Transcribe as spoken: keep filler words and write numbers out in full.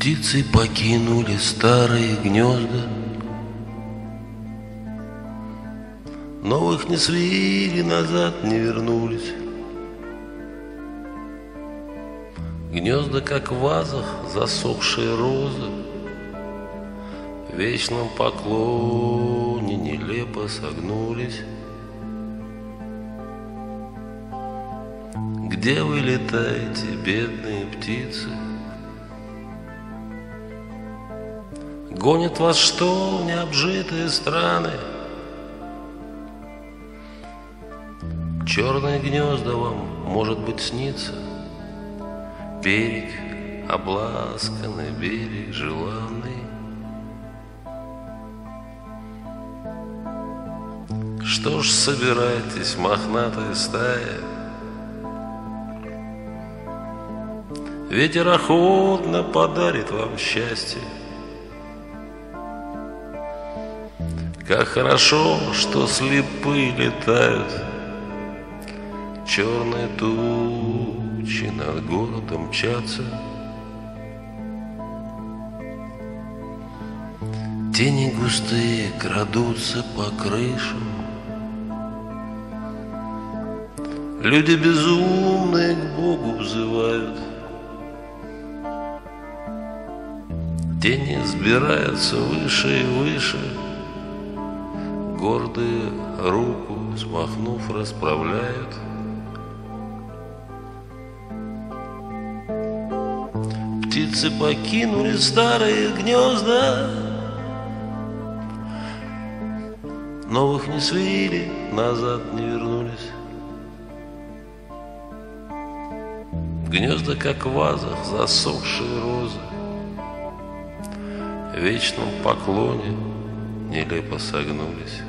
Птицы покинули старые гнезда, новых не свили, назад не вернулись. Гнезда, как в вазах, засохшие розы, в вечном поклоне нелепо согнулись. Где вы летаете, бедные птицы? Гонит вас что в необжитые страны? Черные гнезда вам, может быть, снится, берег обласканный, берег желанный. Что ж собираетесь, мохнатая стая? Ветер охотно подарит вам счастье. Как хорошо, что слепые летают, черные тучи над городом мчатся. Тени густые крадутся по крышам, люди безумные к Богу взывают. Тени сбираются выше и выше, гордые руку смахнув расправляют. Птицы покинули старые гнезда, новых не свили, назад не вернулись. Гнезда, как в вазах, засохшие розы, в вечном поклоне нелепо согнулись.